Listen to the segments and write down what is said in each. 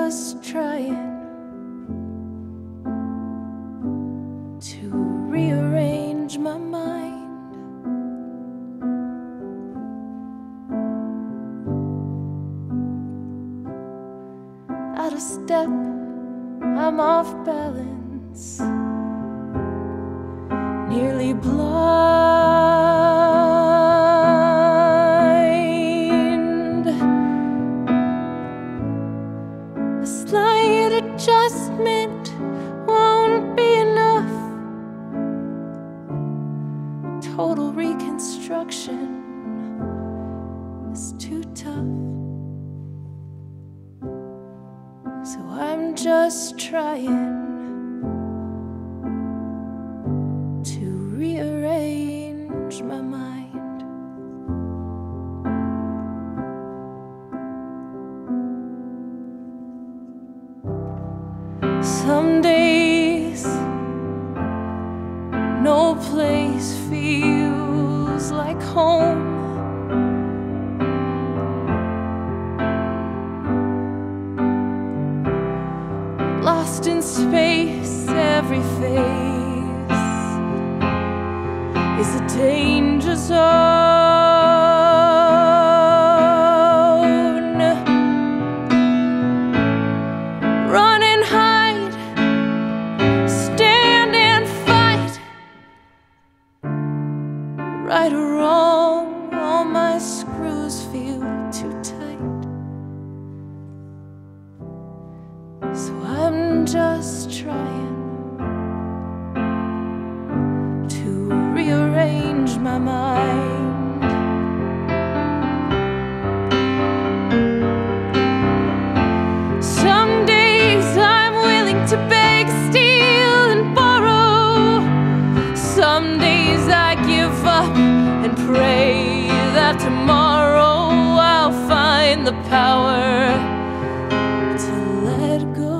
just trying to rearrange my mind. Out of step, I'm off balance, nearly blind. A slight adjustment won't be enough. Total reconstruction is too tough. So I'm just trying to rearrange my mind. Some days no place feels like home. Lost in space, every face is a danger zone. Run and hide, stand and fight. Right or wrong, all my screws feel too tight. So I'm just trying to rearrange my mind. Some days I'm willing to beg, steal and borrow. Some days I give up and pray that tomorrow I'll find the power to let go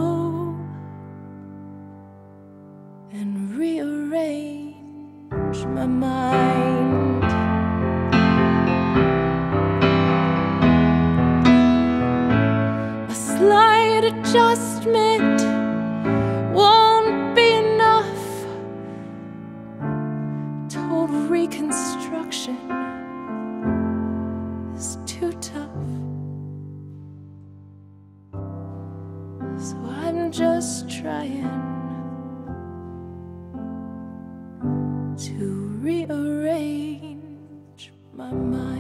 and rearrange my mind. A slight adjustment won't be enough. Total reconstruction is too tough. So I'm just trying to rearrange my mind.